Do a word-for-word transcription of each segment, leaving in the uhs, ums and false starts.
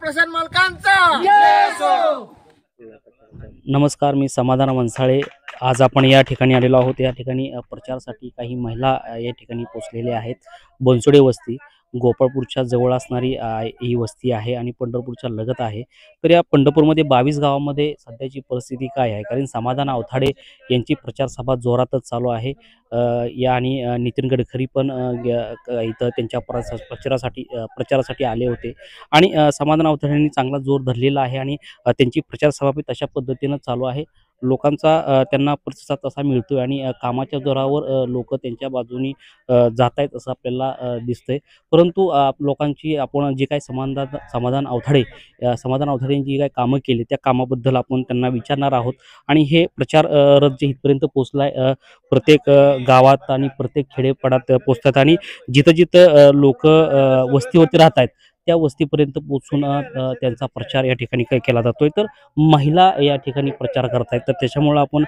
प्रशांत मालकांचा। नमस्कार, मी समाधान वंसाळे। आज आपण या ठिकाणी आलेलो आहोत। या ठिकाणी प्रचारासाठी काही महिला या ठिकाणी पोहोचलेल्या आहेत। बनसोडे वस्ती गोपाळपूरच्या जवळ असणारी ही वस्ती आहे आणि पंढरपूरच्या लगत आहे। तर या पंढरपूरमध्ये बावीस गावांमध्ये सध्याची परिस्थिती काय आहे, कारण समाधान आवताडे यांची प्रचार सभा जोरातच चालू आहे। या आणि नितीन गडकरी पण इथं त्यांच्या प्रचारासाठी प्रचारासाठी आले होते आणि समाधान आवताडे यांनी चांगला जोर धरलेला आहे आणि त्यांची प्रचार सभा पण तशा पद्धतीनं चालू आहे। लोकांचा त्यांना प्रतिसाद तसा मिळतोय आणि कामाच्या जोरावर लोक त्यांच्या बाजूनी जात आहेत असं आपल्याला दिसतंय। परंतु लोकांची आपण जे काही समाधान समाधान आवताडे समाधान आवताडे यांची जी काही कामं केली त्या कामाबद्दल आपण त्यांना विचारणार आहोत आणि हे प्रचार रथ जे इथपर्यंत पोहोचलाय, प्रत्येक गावात आणि प्रत्येक खेडेपाड्यात पोहोचतात आणि जिथं जिथं लोक वस्तीवरती राहत आहेत त्या वस्तीपर्यंत पोहोचून त्यांचा प्रचार या ठिकाणी काय केला जातोय। तर महिला या ठिकाणी प्रचार करतायत, तर त्याच्यामुळे आपण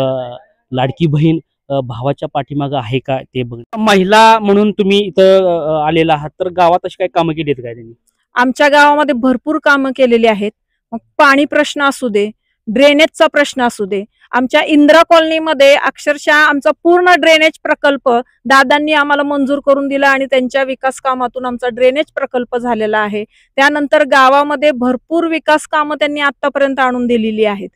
लाडकी बहीण भावाच्या पाठीमागं आहे का ते बघ। महिला म्हणून तुम्ही इथं आलेला आहात, तर गावात अशी काही कामं केली आहेत काय त्यांनी? आमच्या गावामध्ये भरपूर कामं केलेली आहेत। मग पाणी प्रश्न असू दे, ड्रेनेजचा प्रश्न असू दे, आमच्या इंदिरा कॉलनीमध्ये अक्षरशः आमचा पूर्ण ड्रेनेज प्रकल्प दादांनी आम्हाला मंजूर करून दिला आणि त्यांच्या विकास कामातून आमचा ड्रेनेज प्रकल्प झालेला आहे। त्यानंतर गावामध्ये भरपूर विकास कामं त्यांनी आतापर्यंत आणून दिलेली आहेत।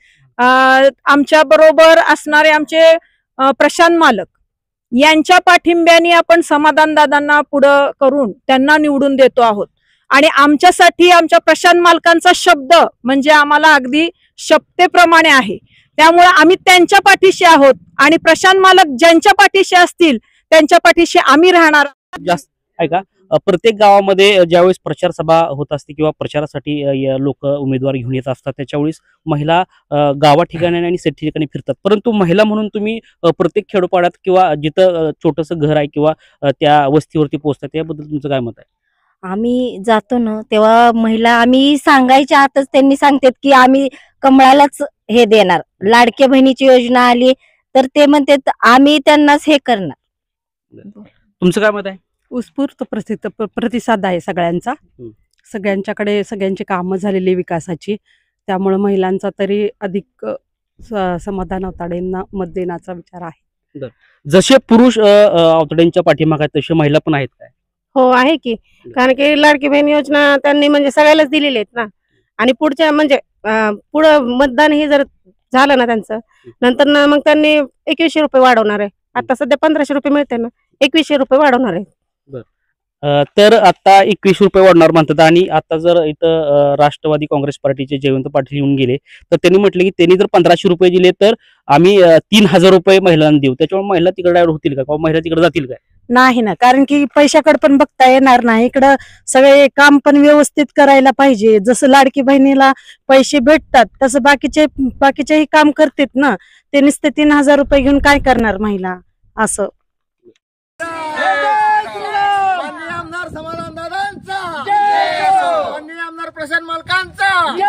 आमच्या बरोबर असणारे आमचे प्रशांत मालक यांच्या पाठिंब्याने आपण समाधान दादांना पुढं करून त्यांना निवडून देतो आहोत आणि आमच्यासाठी आमच्या प्रशांत मालकांचा शब्द म्हणजे आम्हाला अगदी शपथेप्रमाणे आहे। त्यामुळे आम्ही त्यांच्या पाठीशी आहोत आणि प्रशांत मालक ज्यांच्या पाठीशी असतील त्यांच्या पाठीशी आम्ही राहणार। जास्त आहे का प्रत्येक गावामध्ये ज्यावेळेस प्रचार सभा होत असते किंवा प्रचारासाठी लोक उमेदवार घेऊन येत असतात त्याच्यावेळेस महिला गावा ठिकाणी आणि सेट ठिकाणी फिरतात, परंतु महिला म्हणून तुम्ही प्रत्येक खेडोपाड्यात किंवा जिथं छोटंसं घर आहे किंवा त्या वस्तीवरती पोहोचतात, याबद्दल तुमचं काय मत आहे? आम्ही जातो ना तेव्हा महिला आम्ही सांगायच्या आतच त्यांनी सांगतात की आम्ही कमळालाच हे देणार, लाडक्या बहिणीची योजना आली तर ते म्हणतात आम्ही त्यांनाच हे करणार। तुमचं काय मत आहे? उत्स्फूर्त प्रसिद्ध प्रतिसाद आहे सगळ्यांचा, सगळ्यांच्याकडे सगळ्यांची कामं झालेली विकासाची, त्यामुळे महिलांचा तरी अधिक समाधान आवताडेंना मत देण्याचा विचार आहे। जसे पुरुष आवताडेंच्या पाठीमागे तसे महिला पण आहेत काय? हो आहे की, कारण की लाडकी बहीण योजना त्यांनी म्हणजे सगळ्यालाच दिलेली आहेत ना, आणि पुढच्या म्हणजे पुढं मतदान हे जर झालं ना त्यांचं नंतर ना मग त्यांनी एकवीसशे रुपये वाढवणार आहे। आता सध्या पंधराशे रुपये मिळते ना, एकवीसशे रुपये वाढवणार आहे। तर आता एकवीस रुपये वाढणार म्हणतात आणि आता जर इथं राष्ट्रवादी काँग्रेस पार्टीचे जयवंत पाटील येऊन गेले तर त्यांनी म्हटले की त्यांनी जर पंधराशे रुपये दिले तर आम्ही तीन हजार रुपये महिलांना देऊ, त्याच्यामुळे महिला तिकडे होतील का, महिला तिकडे जातील काय? नाही ना, कारण की पैशाकडे पण बघता येणार नाही, इकडं सगळे काम पण व्यवस्थित करायला पाहिजे। जसं लाडकी बहिणीला पैसे भेटतात तसं बाकीचे बाकीचेही काम करतात ना, ते नुसते तीन हजार रुपये घेऊन काय करणार महिला असं। समाधान दादांचा, आमदार प्रशांत मालकांचा।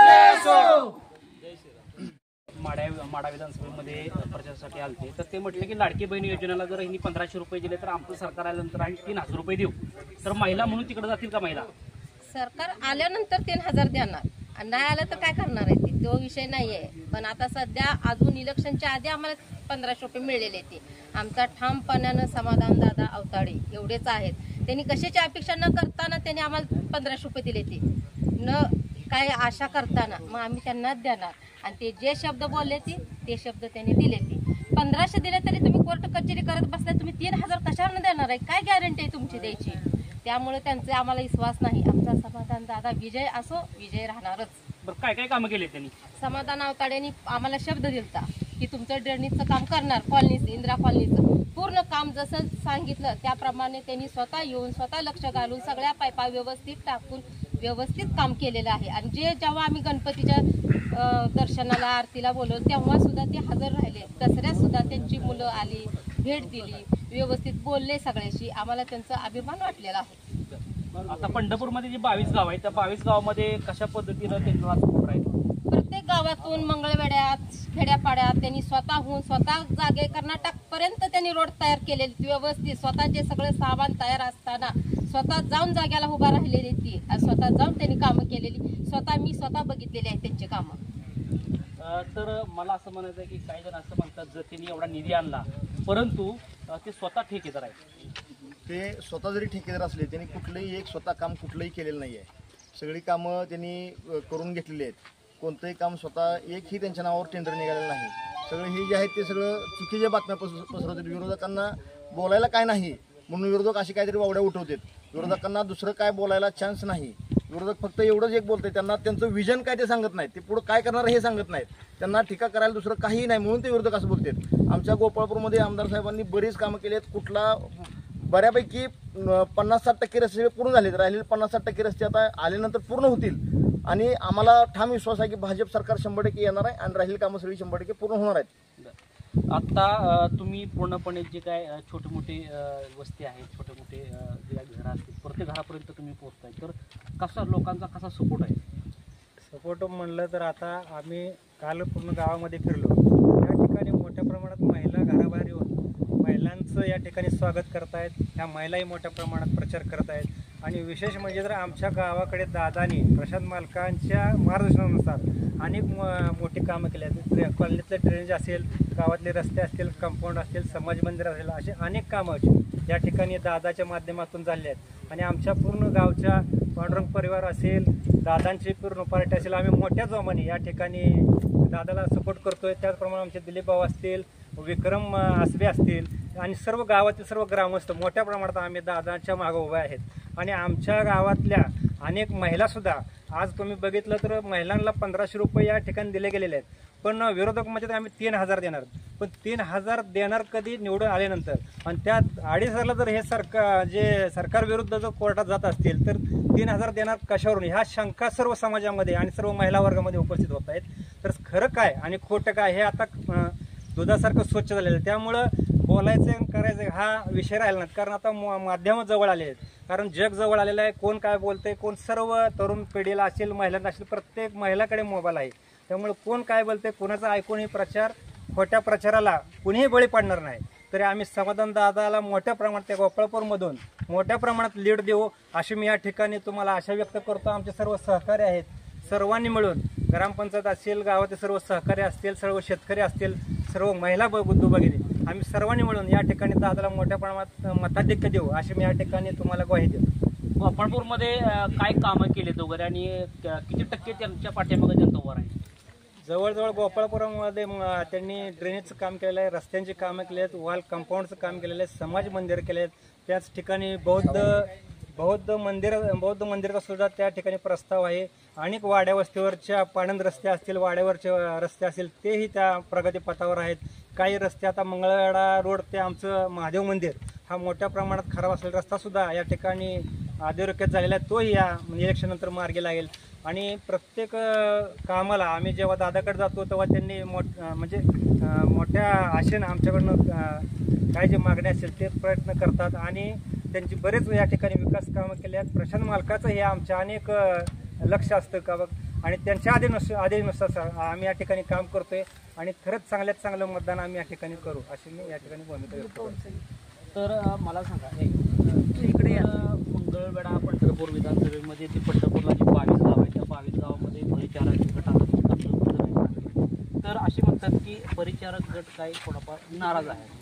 माडा माडा विधानसभेमध्ये प्रचारासाठी आलते तर ते म्हटले की लाडकी बहीण योजनेला जर यांनी पंधराशे रुपये दिले तर आमचं सरकार आल्यानंतर आम्ही तीन हजार रुपये देऊ, तर महिला म्हणून तिकडे जातील का? महिला सरकार आल्यानंतर तीन हजार देणार आणि नाही आलं तर काय करणार आहे, तो विषय नाहीये। पण आता सध्या अजून इलेक्शनच्या आधी आम्हाला पंधराशे रुपये मिळलेले ते आमचा ठामपणानं समाधान दादा आवताडे एवढेच आहेत। त्यांनी कशाची अपेक्षा न करताना त्यांनी आम्हाला पंधराशे रुपये दिले, ते न काय आशा करताना मग आम्ही त्यांनाच देणार आणि ते जे शब्द बोलले ते ते शब्द त्यांनी दिले। ते पंधराशे दिले तरी तुम्ही कोर्ट कचेरी करत बसलाय, तुम्ही तीन हजार कशावर देणार आहे, काय गॅरंटी आहे तुमची द्यायची? त्यामुळे त्यांचे आम्हाला विश्वास नाही। आमचा समाधान दादा विजय असो, विजय राहणारच। बरं, काय काय कामं केले त्यांनी? समाधान आवताडेंनी आम्हाला शब्द दिलता की तुमचं ड्रेनेजचं काम करणार, कॉलनीचं इंदिरा कॉलनीचं पूर्ण काम जसं सांगितलं त्याप्रमाणे त्यांनी स्वतः येऊन स्वतः लक्ष घालून सगळ्या पायपा व्यवस्थित टाकून व्यवस्थित काम केलेलं आहे। आणि जे जेव्हा आम्ही गणपतीच्या दर्शनाला आरतीला बोलवलं तेव्हा सुद्धा ते हजर राहिले, दसऱ्यात सुद्धा त्यांची मुलं आली, भेट दिली, व्यवस्थित बोलले सगळ्याशी, आम्हाला त्यांचा अभिमान वाटलेला आहे। आता पंढरपूरमध्ये जे बावीस गाव आहेत त्या बावीस गावामध्ये कशा पद्धतीनं त्यांना सपोर्ट राहील? प्रत्येक गावातून मंगळवेड्यात खेड्यापाड्यात त्यांनी स्वतःहून स्वतः जागे कर्नाटक पर्यंत त्यांनी रोड तयार केलेली व्यवस्थित स्वतःचे सगळे सामान तयार असताना स्वतः जाऊन जाग्याला उभा राहिलेली ती आणि स्वतः जाऊन त्यांनी कामं केलेली स्वतः मी स्वतः बघितलेली आहेत त्यांची कामं. अ, तर मला असं म्हणायचं आहे की काही जण असं म्हणतात जर त्यांनी एवढा निधी आणला परंतु अ, ते स्वतः ठेकेदार आहेत. ते स्वतः जरी ठेकेदार असले त्यांनी कुठलंही एक स्वतः काम कुठलंही केलेलं नाही आहे. सगळी कामं त्यांनी अ, करून घेतलेली आहेत. कोणतंही काम स्वतः एकही त्यांच्या नावावर टेंडर निघालेलं नाही. सगळं हे जे आहेत ते सगळं चुकीच्या बातम्या पस पसरवतात. विरोधकांना बोलायला काय नाही म्हणून विरोधक अशी काहीतरी वावड्या उठवतात. विरोधकांना दुसरं काय बोलायला चान्स नाही. विरोधक फक्त एवढंच एक बोलते, त्यांना त्यांचं विजन काय ते सांगत नाहीत, ते पुढे काय करणार हे सांगत नाहीत. त्यांना टीका करायला दुसरं काहीही नाही म्हणून ते विरोधक असं बोलतात. आमच्या गोपाळपूरमध्ये आमदार साहेबांनी बरीच कामं केली आहेत. कुठला बऱ्यापैकी पन्नास साठ टक्के रस्ते पूर्ण झालेत. राहिलेले पन्नास साठ टक्के रस्ते आता आल्यानंतर पूर्ण होतील आणि आम्हाला ठाम विश्वास आहे की भाजप सरकार शंभर टक्के येणार आहे आणि राहिलेली कामं सगळी शंभर टक्के पूर्ण होणार आहेत. आता अ, तुम्ही पूर्णपणे जे काय अ, छोटे मोठे अ, वस्ती आहेत, छोटे मोठे अ, जे घरं असतील प्रत्येक घरापर्यंत तुम्ही पोहोचताय, तर कसा लोकांचा कसा सपोर्ट आहे? सपोर्ट म्हणलं तर आता आम्ही काल पूर्ण गावामध्ये फिरलो. या ठिकाणी मोठ्या प्रमाणात महिला घराबाहेर येऊन महिलांचं या ठिकाणी स्वागत करतायत. ह्या महिलाही मोठ्या प्रमाणात प्रचार करत आहेत आणि विशेष म्हणजे जर आमच्या गावाकडे दादानी प्रशांत मालकांच्या मार्गदर्शनानुसार अनेक मोठी कामं केली आहेत. कॉलनीतलं ड्रेनेज असेल, गावातले रस्ते असतील, कंपाऊंड असतील, समाज मंदिर असेल, असे अनेक कामं या ठिकाणी दादाच्या माध्यमातून झाले आहेत. आणि आमच्या पूर्ण गावच्या पांडुरंग परिवार असेल, दादांची पूर्ण पार्टी असेल, आम्ही मोठ्या जोमाने या ठिकाणी दादाला सपोर्ट करतोय. त्याचप्रमाणे आमचे दिलीप भाऊ असतील, विक्रम आसबे असतील आणि सर्व गावातील सर्व ग्रामस्थ मोठ्या प्रमाणात आम्ही दादांच्या मागे उभे आहेत. आणि आमच्या गावातल्या अनेक महिलासुद्धा आज तुम्ही बघितलं तर महिलांना पंधराशे रुपये या ठिकाणी दिले गेलेले आहेत. पण विरोधक म्हणजे आम्ही तीन हजार देणार, पण तीन हजार देणार कधी निवडून आल्यानंतर. आणि त्यात अडीच हजारला जर हे सरकार जे सरकार विरुद्ध जर कोर्टात जात असतील तर तीन हजार देणार कशावरून, ह्या शंका सर्व समाजामध्ये आणि सर्व महिला वर्गामध्ये उपस्थित होत आहेत. तर खरं काय आणि खोटं काय हे आता दुधासारखं स्वच्छ झालेलं आहे. त्यामुळं बोलायचं आणि करायचं हा विषय राहिला नाही, कारण आता माध्यमं जवळ आले आहेत. कारण जग जवळ आलेलं आहे. कोण काय बोलतंय, कोण सर्व तरुण पिढीला असेल, महिलांना असेल, प्रत्येक महिलाकडे मोबाईल आहे. त्यामुळे कोण काय बोलतंय, कोणाचं ऐकूनही प्रचार, खोट्या प्रचाराला कुणीही बळी पडणार नाही. तरी आम्ही समाधान दादाला मोठ्या प्रमाणात त्या गोपाळपूरमधून मोठ्या प्रमाणात लीड देऊ अशी मी या ठिकाणी तुम्हाला आशा व्यक्त करतो. आमचे सर्व सहकारी आहेत, सर्वांनी मिळून ग्रामपंचायत असेल, गावातील सर्व सहकारी असतील, सर्व शेतकरी असतील, सर्व महिला बुद्धू वगैरे आम्ही सर्वांनी मिळून या ठिकाणी दादाला मोठ्या प्रमाणात मताधिक्य देऊ अशी मी या ठिकाणी तुम्हाला ग्वाही देतो. गोपाळपूरमध्ये काय कामं केलेत वगैरे आणि किती टक्के त्यांच्या पाठीमागे जनता उभा आहे? जवळजवळ गोपाळपुरामध्ये त्यांनी ड्रेनेजचं काम केलेलं आहे, रस्त्यांची कामं केली आहेत, वॉल कंपाऊंडचं काम केलेलं आहे, समाज मंदिर केले आहेत. त्याच ठिकाणी बौद्ध बौद्ध मंदिर बौद्ध मंदिराचा सुद्धा त्या ठिकाणी प्रस्ताव आहे. अनेक वाड्या वस्तीवरच्या पाणंद रस्ते असतील, वाड्यावरचे रस्ते असतील, तेही त्या प्रगतीपथावर आहेत. काही रस्ते आता मंगळवेढा रोड ते आमचं महादेव मंदिर हा मोठ्या प्रमाणात खराब असलेला रस्ता सुद्धा या ठिकाणी अधोरेखित झालेला आहे. तोही या इलेक्शननंतर मार्गी लागेल. आणि प्रत्येक कामाला आम्ही जेव्हा दादाकडे जातो तेव्हा त्यांनी मोठ म्हणजे मोठ्या आशेनं आमच्याकडनं काय जे मागणी असेल ते प्रयत्न करतात आणि त्यांची बरेच या ठिकाणी विकास कामं केली आहेत. प्रशांत मालकाचं हे आमच्या अनेक लक्ष असतं का बघ आणि त्यांच्या आधीनुसार आधीनुसार आम्ही या ठिकाणी काम करतोय आणि खरंच चांगल्यात चांगलं मतदान आम्ही या ठिकाणी करू अशी मी या ठिकाणी भूमिका व्यक्त करतो. तर मला सांगा, इकडे मंगळवेढा पंढरपूर विधानसभेमध्ये ते पंढरपूरला जी बावीस गाव आहे त्या बावीस गावामध्ये परिचारक गटाला, तर असे म्हणतात की परिचारक गट काही थोडाफार नाराज आहे.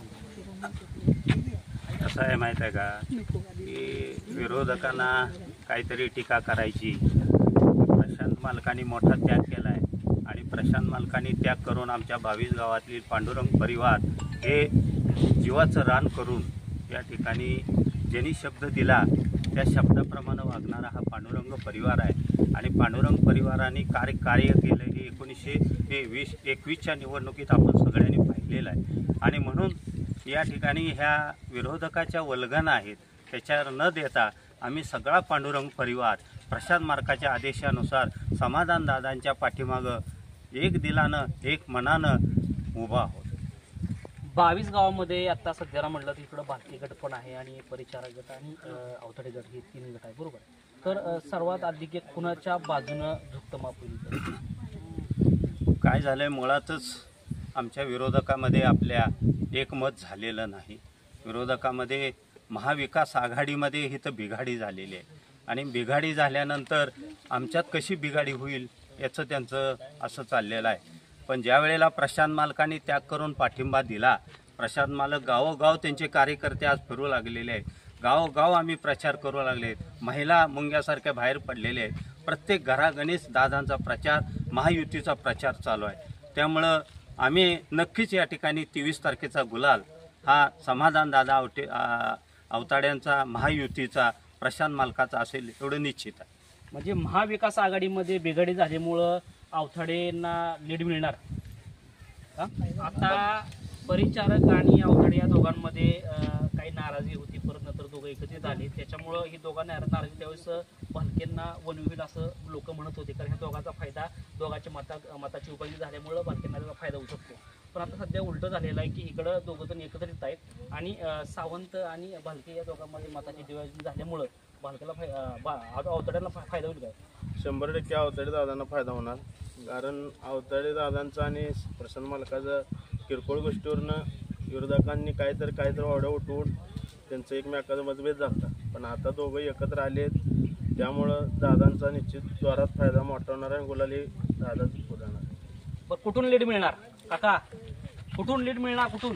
कसं आहे माहीत आहे का की विरोधकांना काहीतरी टीका करायची. प्रशांत मालकांनी मोठा त्याग केला आहे आणि प्रशांत मालकांनी त्याग करून आमच्या बावीस गावातील पांडुरंग परिवार हे जीवाचं रान करून या ठिकाणी ज्यांनी शब्द दिला त्या शब्दाप्रमाणे वागणारा हा पांडुरंग परिवार आहे. आणि पांडुरंग परिवाराने कार्य कार्य केलं हे एकोणीसशे हे वीस एकवीसच्या निवडणुकीत आपण सगळ्यांनी पाहिलेलं आहे. आणि म्हणून या ठिकाणी ह्या विरोधकाच्या वल्गना आहेत त्याच्यावर न देता आम्ही सगळा पांडुरंग परिवार प्रशांत मार्काच्या आदेशानुसार समाधान दादांच्या पाठीमागं एक दिलानं एक मनानं उभा आहोत. बावीस गावामध्ये आता सध्याला म्हटलं तर इकडं भारतीय गट पण आहे आणि परिचारक गट आणि अवतडे गट हे तीन गट आहे, बरोबर. तर सर्वात अधिक कुणाच्या बाजूनं झुकतं माप होईल? काय झालं आहे, मुळातच आमच्या विरोधकामध्ये आपल्या एकमत झालेलं नाही. विरोधकामध्ये महाविकास आघाडीमध्ये ही तर बिघाडी झालेली आहे आणि बिघाडी झाल्यानंतर आमच्यात कशी बिघाडी होईल याचं त्यांचं असं चाललेलं आहे. पण ज्या वेळेला प्रशांत मालकांनी त्याग करून पाठिंबा दिला, प्रशांत मालक गावोगाव त्यांचे कार्यकर्ते आज फिरू लागलेले आहेत, गावोगाव आम्ही प्रचार करू लागले आहेत, महिला मुंग्यासारख्या बाहेर पडलेले आहेत, प्रत्येक घरागणीस दादांचा प्रचार, महायुतीचा प्रचार चालू आहे. त्यामुळं आम्ही नक्कीच या ठिकाणी तेवीस तारखेचा गुलाल हा समाधान दादा आवटे अवताड्यांचा, महायुतीचा, प्रशांत मालकाचा असेल एवढं निश्चित आहे. म्हणजे महाविकास आघाडीमध्ये बिघाडी झाल्यामुळं अवताडेंना लीड मिळणार. हा? आता परिचारक आणि अवताडे या दोघांमध्ये अं, काही नाराजी होती, परत नंतर दोघं एकत्रित आले, त्याच्यामुळं ही दोघांना नाराजी त्यावेळेस भालकेंना वनविल असं लोक म्हणत होते, कारण ह्या दोघांचा फायदा, दोघांच्या मता मताची उपयोगी झाल्यामुळं भालकेंना त्याचा फायदा होऊ शकतो. पण आता सध्या उलटं झालेलं आहे की इकडं दोघं जण एकत्रित आहेत आणि सावंत आणि भालके या दोघांमध्ये मताची डिव्हिजन झाल्यामुळं भालकेला फाय अवताड्यांना फायदा होईल काय? शंभर टक्के अवताडे दादांना फायदा होणार, कारण अवताडे दादांचा आणि प्रशांत मालकाचं किरकोळ गोष्टीवरनं विरोधकांनी काहीतरी काहीतरी वावड्या उठवून त्यांचं एकमेकाचा मतभेद झाला. पण आता दोघं एकत्र आलेत, त्यामुळं दादांचा निश्चित जोरात फायदा मोठा होणार आहे. गुलाली दादाच होणार. पण कुठून लीड मिळणार काका? कुठून लीड मिळणार? कुठून?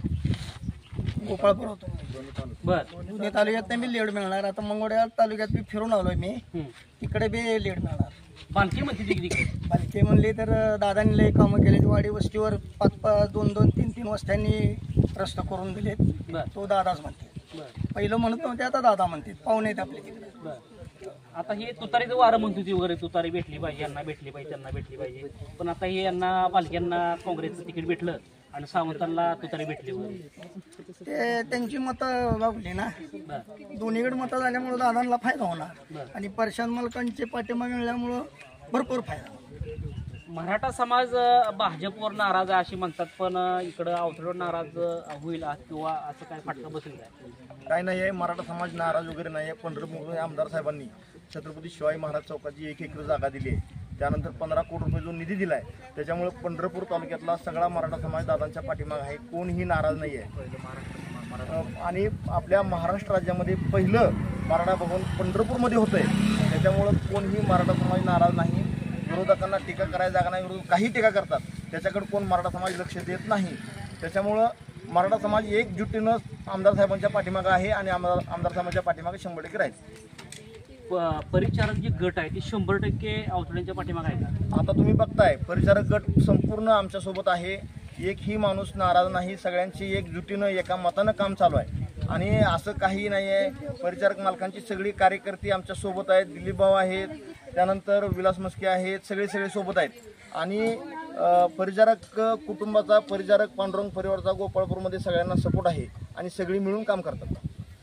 गोपाळपूर होतो. बर, दोन्ही तालुक्यात मी लीड मिळणार. आता मंगोड्या तालुक्यात मी फिरून आलोय, मी तिकडे बी लीड मिळणार. बालकी म्हणते तिकडे बालकी म्हणली तर दादांनी लई कामं केली. वाडी वस्तीवर पाच पाच दोन दोन तीन तीन वस्त्यांनी रस्ता करून दिलेत. तो दादाच म्हणते. पहिलं म्हणत नव्हते, आता दादा म्हणते. पाहुणे आहेत आपले तिकडे. आता हे तुतारीचं वारं म्हणत होती वगैरे, तुतारी भेटली पाहिजे, यांना भेटली पाहिजे, त्यांना भेटली पाहिजे. पण आता हे यांना बालक्यांना काँग्रेसचं तिकीट भेटलं आणि सावंतांना तुतारी भेटली वगैरे. ते त्यांची मतं लावली ना, दोन्हीकडे मतं झाल्यामुळं दादांना फायदा होणार आणि प्रशांत मालकांचे पाठिंबा मिळाल्यामुळं भरपूर फायदा. मराठा समाज भाजपवर नाराज आहे अशी म्हणतात, पण इकडं अवतड्यावर नाराज होईल किंवा असं काय फाटका बसेल काय? काय नाही आहे, मराठा समाज नाराज वगैरे नाही आहे. पंढरपूर आमदार साहेबांनी छत्रपती शिवाजी महाराज चौकाची एक एकर जागा दिली आहे, त्यानंतर पंधरा कोटी रुपये जो निधी दिला आहे, त्याच्यामुळे पंढरपूर तालुक्यातला सगळा मराठा समाज दादांच्या पाठीमागे आहे. कोणीही नाराज नाही आहे. आणि आपल्या महाराष्ट्र राज्यामध्ये पहिलं मराठा भवन पंढरपूरमध्ये होतं आहे, त्याच्यामुळं कोणीही मराठा समाज नाराज नाही. विरोधकांना टीका करायला जागा नाही, विरोध काही टीका करतात, त्याच्याकडे कोण मराठा समाज लक्ष देत नाही. त्याच्यामुळं मराठा समाज एकजुटीनं आमदार साहेबांच्या पाठीमागे आहे आणि आमदार आमदार साहेबांच्या पाठीमागे शंभर टक्के राहील. परिचारक जे गट आहे ते शंभर टक्के अवतड्यांच्या पाठीमागे आहे का? आता तुम्ही बघताय परिचारक गट संपूर्ण आमच्यासोबत आहे. एकही माणूस नाराज नाही. सगळ्यांची एकजुटीनं एका मतानं काम चालू आहे आणि असं काही नाही आहे. परिचारक मालकांची सगळी कार्यकर्ते आमच्या सोबत आहेत. दिलीप भाऊ आहेत, त्यानंतर विलास मस्के आहेत, सगळे सगळे सोबत आहेत. आणि परिचारक कुटुंबाचा, परिचारक पांडुरंग परिवाराचा गोपाळपूरमध्ये सगळ्यांना सपोर्ट आहे आणि सगळी मिळून काम करतात.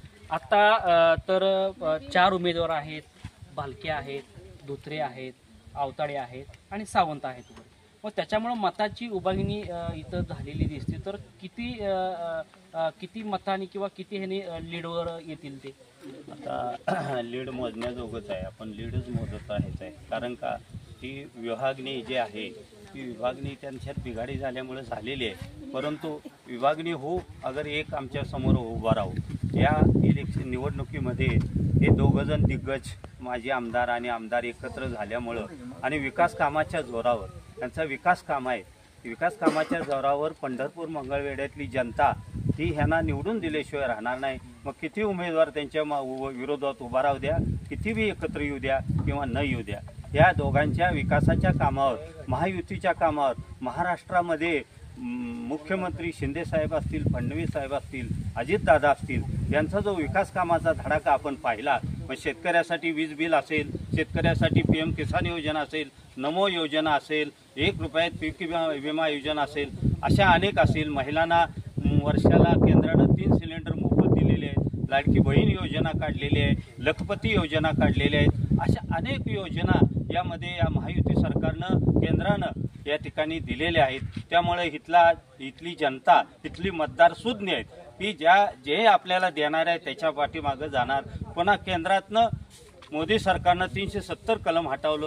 आता तर चार उमेदवार आहेत, भालके आहेत, धोत्रे आहेत, अवताडे आहेत आणि सावंत आहेत. मग त्याच्यामुळं मताची उभागणी इथं झालेली दिसते. तर किती किती मतांनी किंवा किती ह्याने लीडवर येतील ते? आता लीड मोजण्याजोगंच आहे, आपण लीडच मोजत आहेच आहे. कारण का ती विभागणी जी आहे ती विभागणी त्यांच्यात बिघाडी झाल्यामुळे झालेली आहे. परंतु विभागणी हो अगर एक आमच्या समोर उभा राहू, या इलेक्शन निवडणुकीमध्ये हे दोघंजण दिग्गज माजी आमदार आणि आमदार एकत्र झाल्यामुळं आणि विकास कामाच्या जोरावर, त्यांचा विकास काम आहे, विकास कामाच्या जोरावर पंढरपूर मंगळवेढ्यातली जनता ही ह्यांना निवडून दिल्याशिवाय राहणार नाही. मग किती उमेदवार त्यांच्या विरोधात उभा राहू द्या, किती बी एकत्र येऊ द्या किंवा न येऊ द्या, या दोघांच्या विकासाच्या कामावर, महायुतीच्या कामावर महाराष्ट्रामध्ये मुख्यमंत्री शिंदे साहेब असतील, फडणवीस साहेब असतील, अजितदादा असतील, यांचा जो विकास कामाचा धडाका आपण पाहिला, मग शेतकऱ्यासाठी वीज बिल असेल, शेतकऱ्यासाठी पी एम किसान योजना असेल, नमो योजना असेल, एक रुपयात पीक विमा योजना असेल, अशा अनेक असेल. महिलांना वर्षाला केंद्रानं तीन सिलेंडर मोफत दिलेले आहेत, लाडकी बहीण योजना काढलेली आहे, लखपती योजना काढलेल्या आहेत. अशा अनेक योजना यामध्ये या महायुती सरकारनं, केंद्रानं या ठिकाणी दिलेले आहेत. त्यामुळे इथला इथली जनता, इथली मतदार सुज्ञ आहेत की ज्या जे आपल्याला देणार आहे त्याच्या पाठीमागं जाणार. पुन्हा केंद्रातनं मोदी सरकारनं तीनशे सत्तर कलम हटवलं,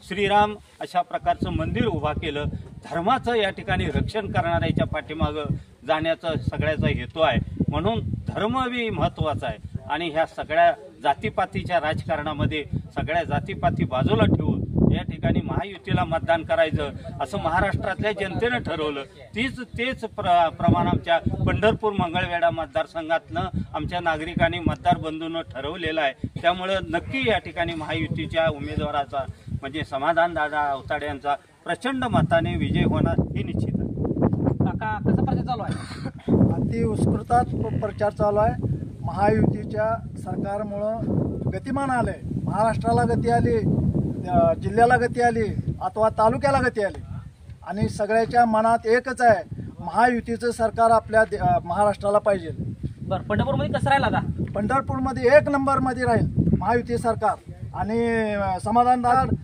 श्रीराम अशा प्रकारचं मंदिर उभा केलं. धर्माचं या ठिकाणी रक्षण करणाऱ्याच्या पाठीमागं जाण्याचा सगळ्याचा हेतू आहे. म्हणून धर्म बी महत्त्वाचा आहे. आणि ह्या सगळ्या जातीपातीच्या राजकारणामध्ये सगळ्या जातीपाती बाजूला ठेवून या ठिकाणी महायुतीला मतदान करायचं असं महाराष्ट्रातल्या जनतेनं ठरवलं. तीच तेच प्र प्रमाण आमच्या पंढरपूर मंगळवेढा मतदारसंघातनं आमच्या नागरिकांनी मतदार बंधूंनं ठरवलेलं आहे. त्यामुळं नक्की या ठिकाणी महायुतीच्या उमेदवाराचा म्हणजे समाधान दादा अवताडे यांचा प्रचंड मताने विजय होणार हे निश्चित आहे. काका कसा प्रचार चालू आहे? अति उत्स्फूर्तात प्रचार चालू आहे. महायुतीच्या सरकारमुळं गतिमान आलंय. महाराष्ट्राला गती आली, जिल्ह्याला गती आली, अथवा तालुक्याला गती आली. आणि सगळ्याच्या मनात एकच आहे, महायुतीचं सरकार आपल्या महाराष्ट्राला पाहिजे. बरं, पंढरपूरमध्ये कसं राहील आता? पंढरपूरमध्ये एक नंबरमध्ये राहील महायुती सरकार. आणि समाधानदार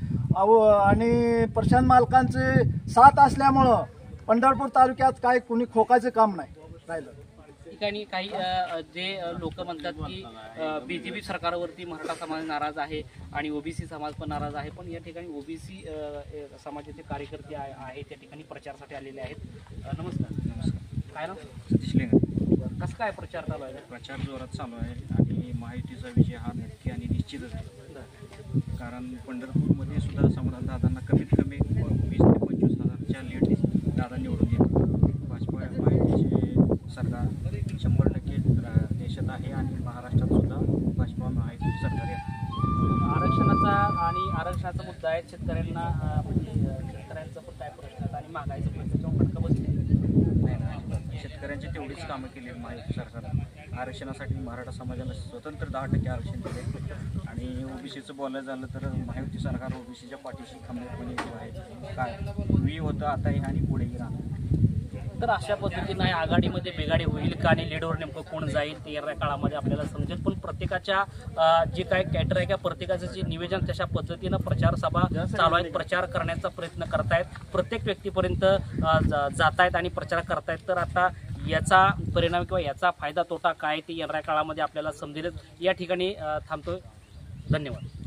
आणि प्रशांत मालकांचे साथ असल्यामुळं पंढरपूर तालुक्यात काय कुणी खोकाचं काम नाही राहिलं. ठिकाणी काही जे लोक म्हणतात की बीजेपी सरकारवरती मराठा समाज नाराज आहे आणि ओबीसी समाज पण नाराज आहे. पण या ठिकाणी ओबीसी समाजाचे कार्यकर्ते आहेत त्या ठिकाणी प्रचारासाठी आलेले आहेत. नमस्कार. नमस्कार. काय ना सतीश लेंगरे. कसं काय प्रचार चालू आहे? प्रचार जोरात चालू आहे आणि महायुतीचा विजय हा नक्की आणि निश्चितच आहे. कारण पंढरपूरमध्ये सुद्धा समाधान दादांना कमीत कमी वीस ते पंचवीस हजारच्या लीड दादा निवडून येतात. भाजपा महायुतीचे सरकार शंभर टक्के देशात आहे आणि महाराष्ट्रात सुद्धा भाजपा महायुती सरकार आहे. आरक्षणाचा आणि आरक्षणाचा मुद्दा आहे. शेतकऱ्यांना म्हणजे शेतकऱ्यांचा पण काय प्रश्न आहे आणि महागाईचा प्रश्न फटका बसले नाही ना. शेतकऱ्यांची तेवढीच कामं केली आहेत महायुती सरकारनं. आरक्षणासाठी मराठा समाजाला स्वतंत्र दहा टक्के आरक्षण दिले. आणि ओबीसीचं बोलायचं झालं तर महायुती सरकार ओबीसीच्या पाठीशी खंबीरपणे उभं आहे. काय पूर्वी होतं आता हे आणि पुढेही राहणार. तर अशा पद्धतीनं आघाडीमध्ये बेगाडी होईल का आणि लीडवर नेमकं कोण जाईल ते येणाऱ्या काळामध्ये आपल्याला समजेल. पण प्रत्येकाच्या जे काय कॅटर आहे त्या प्रत्येकाचं जे निवेदन तशा पद्धतीनं प्रचार सभा चालू आहेत, प्रचार करण्याचा प्रयत्न करतायत, प्रत्येक व्यक्तीपर्यंत जात आहेत आणि प्रचार करतायत. तर आता याचा परिणाम किंवा याचा फायदा तोटा काय ते येणाऱ्या काळामध्ये आपल्याला समजेलच. या ठिकाणी थांबतोय. धन्यवाद.